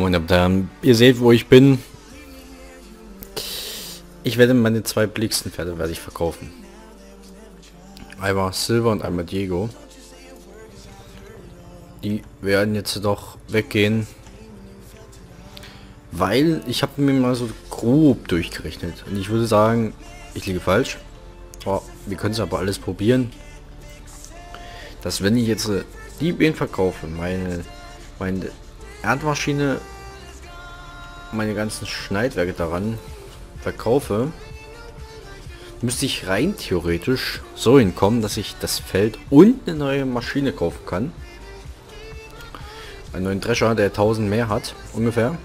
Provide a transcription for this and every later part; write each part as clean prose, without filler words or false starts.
Meine Damen, ihr seht, wo ich bin. Ich werde meine zwei billigsten Pferde werde ich verkaufen. Einmal Silver und einmal Diego. Die werden jetzt doch weggehen, weil ich habe mir mal so grob durchgerechnet und ich würde sagen, ich liege falsch. Oh, wir können es aber alles probieren, dass wenn ich jetzt die Bienen verkaufe, meine Erdmaschine, meine ganzen Schneidwerke daran verkaufe, müsste ich rein theoretisch so hinkommen, dass ich das Feld und eine neue Maschine kaufen kann. Einen neuen Drescher, der 1000 mehr hat, ungefähr.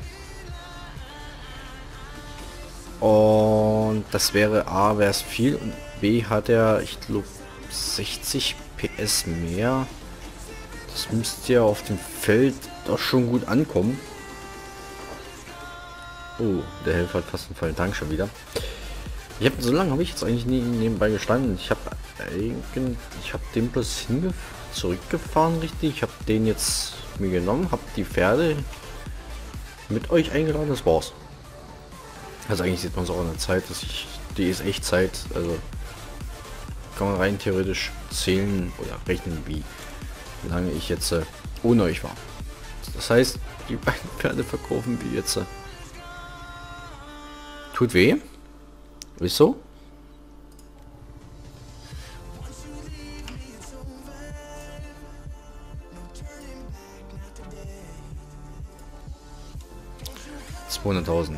Und das wäre A, wäre es viel, und B hat er, ich glaube, 60 PS mehr. Das müsste ja auf dem Feld doch schon gut ankommen. Oh, der Helfer hat fast einen vollen Tank schon wieder. So lange habe ich jetzt eigentlich nie nebenbei gestanden. Ich habe den bloß zurückgefahren, richtig. Ich habe den jetzt mir genommen, habe die Pferde mit euch eingeladen, das war's. Also eigentlich sieht man es auch in der Zeit, dass die ist echt Zeit, also kann man rein theoretisch zählen oder rechnen, wie lange ich jetzt ohne euch war. Das heißt, die beiden Pferde verkaufen wir jetzt. Tut weh. Ist so. $200.000.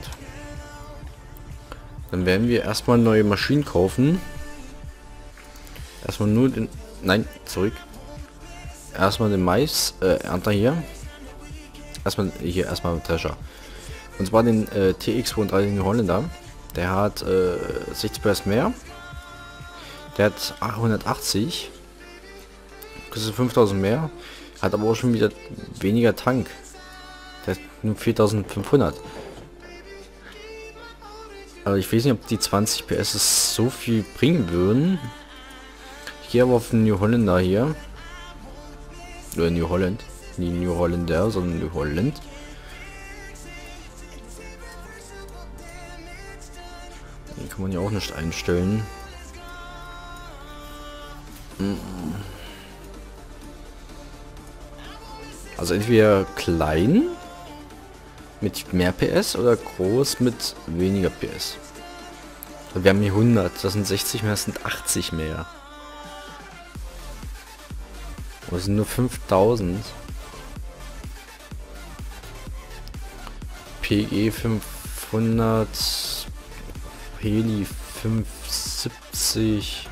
Dann werden wir erstmal neue Maschinen kaufen. Erstmal nur den... Nein, zurück. Erstmal den Mais Ernter hier. Erstmal den Drescher. Und zwar den TX32 Holländer. Der hat 60 PS mehr. Der hat 880. Kostet 5000 mehr. Hat aber auch schon wieder weniger Tank. Der hat nur 4500. Aber ich weiß nicht, ob die 20 PS es so viel bringen würden. Ich gehe aber auf den New Holländer hier. Oder New Holland. Nie New Holländer, sondern New Holland. Den kann man ja auch nicht einstellen. Also entweder klein mit mehr PS oder groß mit weniger PS. Wir haben hier 100, das sind 60 mehr, das sind 80 mehr. Das sind nur 5000. PG 500, Heli 570.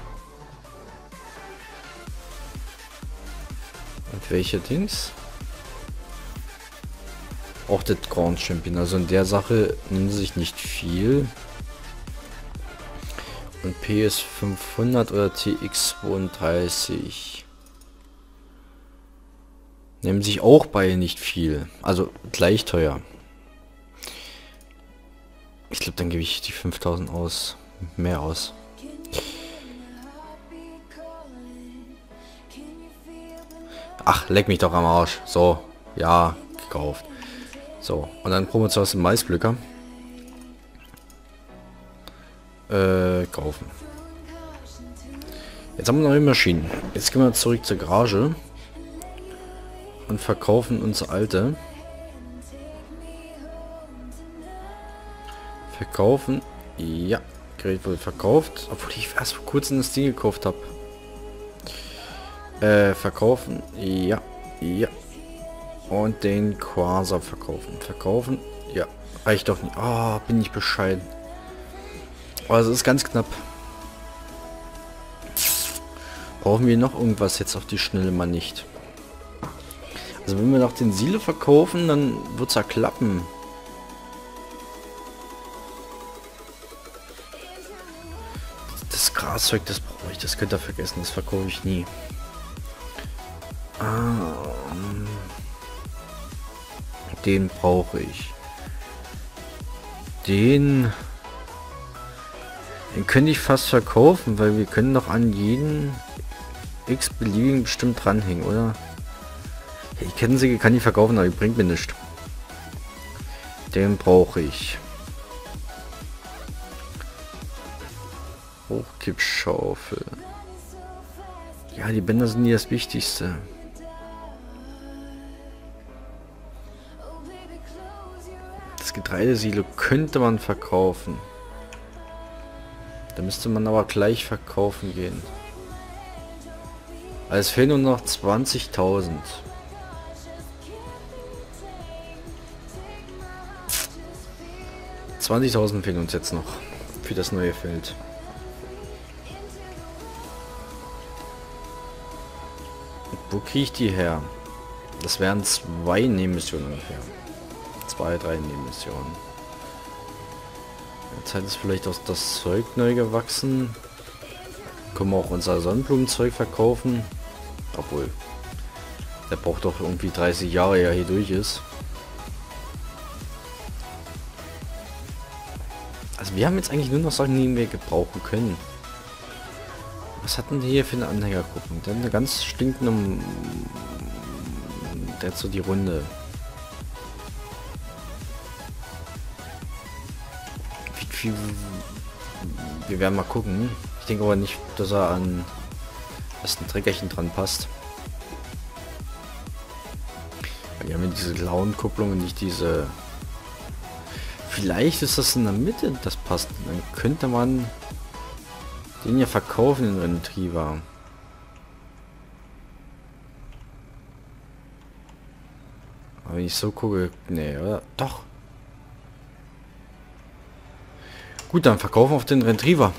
Und welche Dings? Auch das Grand Champion. Also in der Sache nimmt sich nicht viel. Und PS 500 oder TX 32 nehmen sich auch beide nicht viel. Also gleich teuer. Ich glaube, dann gebe ich die 5000 aus. Mehr aus. Ach, leck mich doch am Arsch. So, ja, gekauft. So, und dann Promotion aus dem Maispflücker. Kaufen. Jetzt haben wir neue Maschinen. Jetzt gehen wir zurück zur Garage und verkaufen unsere alte. Verkaufen. Ja, Gerät wurde verkauft, obwohl ich erst vor kurzem das Ding gekauft habe. Verkaufen. Ja, ja. Und den Quasar verkaufen. Verkaufen. Ja, reicht doch nicht. Oh, bin ich bescheiden. Also ist ganz knapp. Brauchen wir noch irgendwas jetzt auf die Schnelle mal nicht. Also wenn wir noch den Silo verkaufen, dann wird es ja klappen. Das Graszeug, das brauche ich. Das könnt ihr vergessen. Das verkaufe ich nie. Den brauche ich. Den könnte ich fast verkaufen, weil wir können doch an jeden x-beliebigen bestimmt dranhängen, oder? Ich kann die verkaufen, aber die bringt mir nichts. Den brauche ich. Hochkippschaufel. Ja, die Bänder sind nie das Wichtigste. Das Getreidesilo könnte man verkaufen. Da müsste man aber gleich verkaufen gehen. Also es fehlen nur noch 20.000. Fehlen uns jetzt noch für das neue Feld. Wo kriege ich die her? Das wären 2 Nebenmissionen ungefähr. 2, 3 Nebenmissionen. Jetzt hat es vielleicht aus das Zeug neu gewachsen. Können wir auch unser Sonnenblumenzeug verkaufen. Obwohl, der braucht doch irgendwie 30 Jahre, ja hier durch ist. Also wir haben jetzt eigentlich nur noch Sachen, die wir gebrauchen können. Was hatten die hier für eine Anhängergruppe? Der hat eine ganz stinkende... Der hat so die Runde. Wir werden mal gucken. Ich denke aber nicht, dass er an das ein Trägerchen dran passt. Wir haben ja diese blauen Kupplungen, nicht diese... Vielleicht ist das in der Mitte, das passt. Dann könnte man den ja verkaufen in Retriever. Aber wenn ich so gucke, nee, oder? Doch. Gut, dann verkaufen wir auf den Retriever.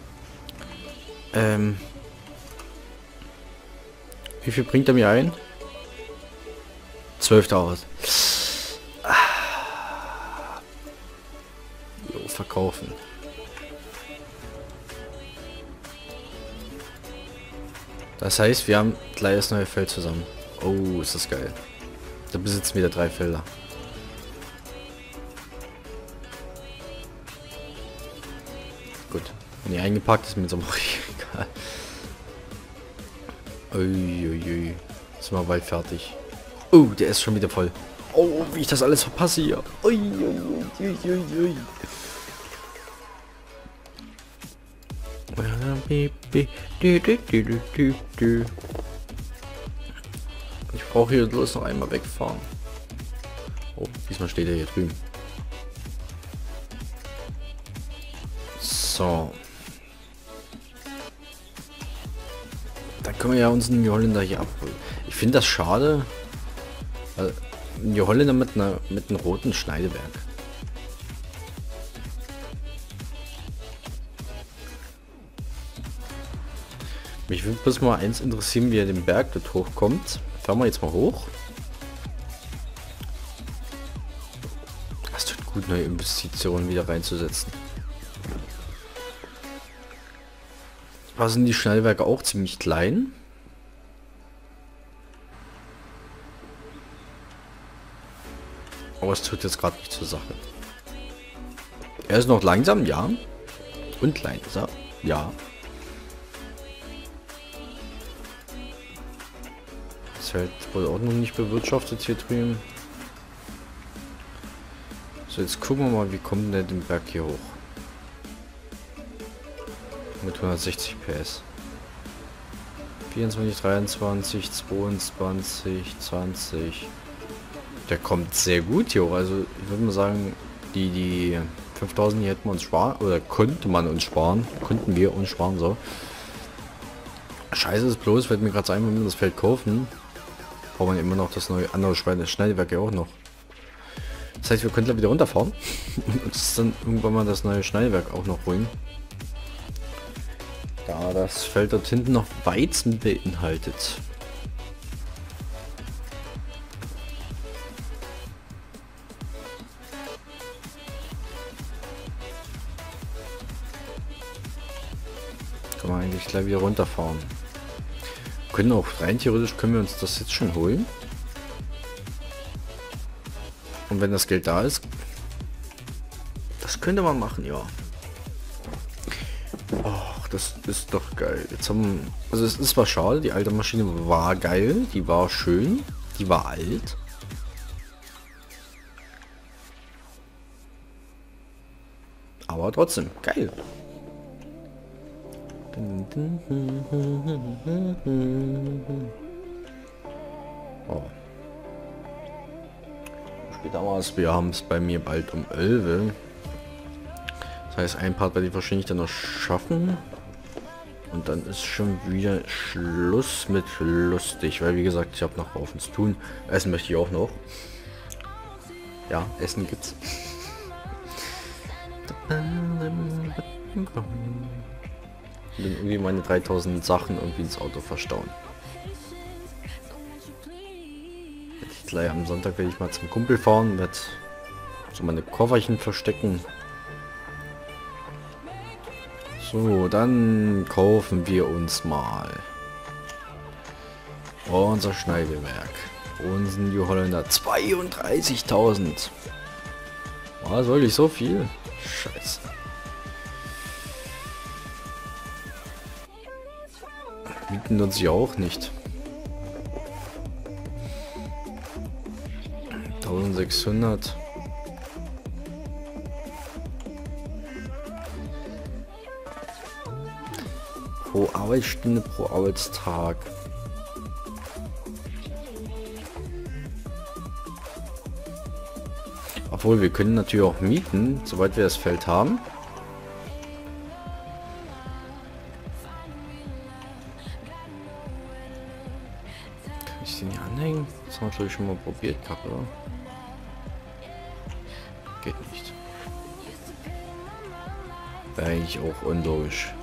Wie viel bringt er mir ein? 12.000. Verkaufen. Das heißt, wir haben gleich das neue Feld zusammen. Oh, ist das geil. Da besitzen wir 3 Felder. Gut. Wenn die eingepackt ist, mir jetzt aber egal. Uiuiui. Sind wir bald fertig. Oh, der ist schon wieder voll. Oh, wie ich das alles verpasse hier. Uiuiui. Ich brauche hier bloß noch einmal wegfahren. Oh, diesmal steht er hier drüben. So. Dann können wir ja uns einen New Holländer hier abholen. Ich finde das schade. Also, ein New Holländer mit einem roten Schneidewerk. Mich würde bloß mal eins interessieren, wie er den Berg dort hochkommt. Fahren wir jetzt mal hoch. Das tut gut, neue Investitionen wieder reinzusetzen. Da sind die Schnellwerke auch ziemlich klein. Aber es tut jetzt gerade nicht zur Sache. Er ist noch langsam, ja. Und klein ist er, ja. Das Feld wohl auch noch nicht bewirtschaftet hier drüben. So, jetzt gucken wir mal, wie kommt denn den Berg hier hoch? Mit 160 PS. 24, 23, 22, 20. Der kommt sehr gut hier hoch. Also ich würde mal sagen, die 5000 hier hätten wir uns sparen, oder konnte man uns sparen. Konnten wir uns sparen, so. Scheiße ist bloß, fällt mir gerade ein, wenn wir das Feld kaufen, braucht man immer noch das neue andere Schneidewerk ja auch noch. Das heißt, wir können da wieder runterfahren und uns dann irgendwann mal das neue Schneidewerk auch noch holen. Da das Feld dort hinten noch Weizen beinhaltet. Kann man eigentlich gleich wieder runterfahren. Wir können auch rein theoretisch können wir uns das jetzt schon holen. Und wenn das Geld da ist, das könnte man machen, ja. Ach, das ist doch geil. Jetzt haben, also es ist zwar schade, die alte Maschine war geil, die war schön, die war alt. Aber trotzdem, geil. Oh. Später war es, wir haben es bei mir bald um 11. Das heißt, ein Part werde ich wahrscheinlich dann noch schaffen. Und dann ist schon wieder Schluss mit lustig, weil wie gesagt, ich habe noch Haufen zu tun. Essen möchte ich auch noch. Ja, Essen gibt's. Und dann irgendwie meine 3000 Sachen irgendwie ins Auto verstauen. Jetzt gleich am Sonntag werde ich mal zum Kumpel fahren, werde so meine Kofferchen verstecken. So, dann kaufen wir uns mal unser Schneidewerk. Unseren New Holländer 32.000. Was soll ich so viel? Scheiße. Mieten uns ja auch nicht. 1600. Pro Arbeitsstunde, pro Arbeitstag. Obwohl, wir können natürlich auch mieten, soweit wir das Feld haben. Kann ich den hier anhängen? Das haben wir glaube ich schon mal probiert gehabt, oder? Geht nicht. Wäre eigentlich auch unlogisch.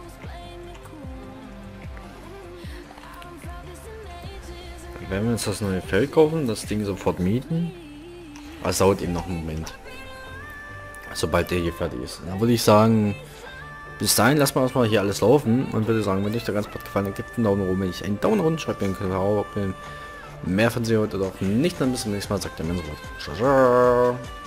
Wenn wir uns das neue Feld kaufen, das Ding sofort mieten. Aber es dauert eben noch einen Moment. Sobald der hier fertig ist. Dann würde ich sagen, bis dahin lassen wir erstmal hier alles laufen und würde sagen, wenn euch der ganze Part gefallen hat, gebt einen Daumen nach oben. Wenn ich einen Daumen runter, schreibt mir einen Kommentar, ob ihr mehr von sie heute oder auch nicht. Dann bis zum nächsten Mal, sagt der Mensch. Ciao, ciao.